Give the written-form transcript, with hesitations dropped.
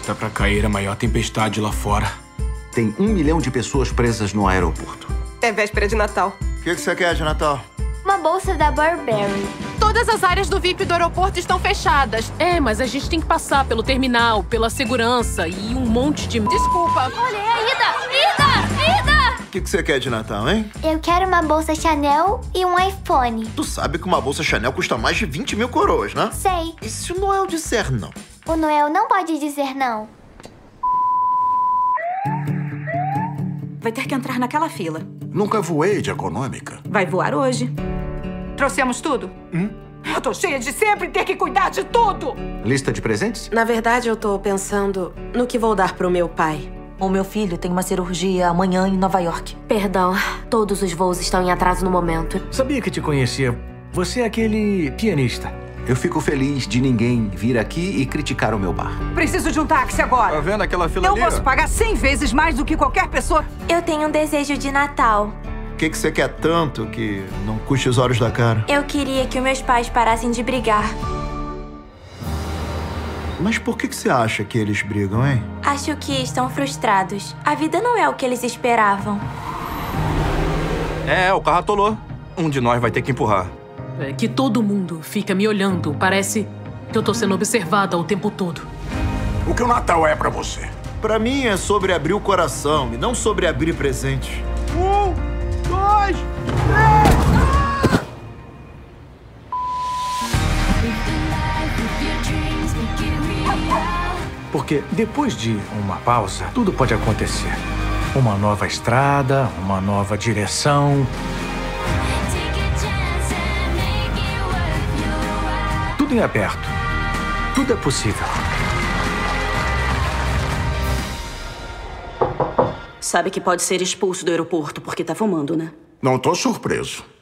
Tá pra cair a maior tempestade lá fora. Tem 1 milhão de pessoas presas no aeroporto. É véspera de Natal. O que você quer de Natal? Uma bolsa da Burberry. Todas as áreas do VIP do aeroporto estão fechadas. É, mas a gente tem que passar pelo terminal, pela segurança e um monte de... Desculpa. Olha, é a Ida! Ida! O que você quer de Natal, hein? Eu quero uma bolsa Chanel e um iPhone. Tu sabe que uma bolsa Chanel custa mais de 20 mil coroas, né? Sei. E se o Noel disser não? O Noel não pode dizer não. Vai ter que entrar naquela fila. Nunca voei de econômica. Vai voar hoje. Trouxemos tudo? Eu tô cheia de sempre ter que cuidar de tudo! Lista de presentes? Na verdade, eu tô pensando no que vou dar pro meu pai. O meu filho tem uma cirurgia amanhã em Nova York. Perdão, todos os voos estão em atraso no momento. Sabia que te conhecia. Você é aquele pianista. Eu fico feliz de ninguém vir aqui e criticar o meu bar. Preciso de um táxi agora. Tá vendo aquela fila Eu ali? posso pagar 100 vezes mais do que qualquer pessoa. Eu tenho um desejo de Natal. O que você quer tanto que não custe os olhos da cara? Eu queria que meus pais parassem de brigar. Mas por que você acha que eles brigam, hein? Acho que estão frustrados. A vida não é o que eles esperavam. É, o carro atolou. Um de nós vai ter que empurrar. É que todo mundo fica me olhando. Parece que eu tô sendo observada o tempo todo. O que o Natal é pra você? Pra mim é sobre abrir o coração e não sobre abrir presentes. 1, 2, 3... Porque depois de uma pausa, tudo pode acontecer. Uma nova estrada, uma nova direção. Tudo em aberto. Tudo é possível. Sabe que pode ser expulso do aeroporto porque tá fumando, né? Não tô surpreso.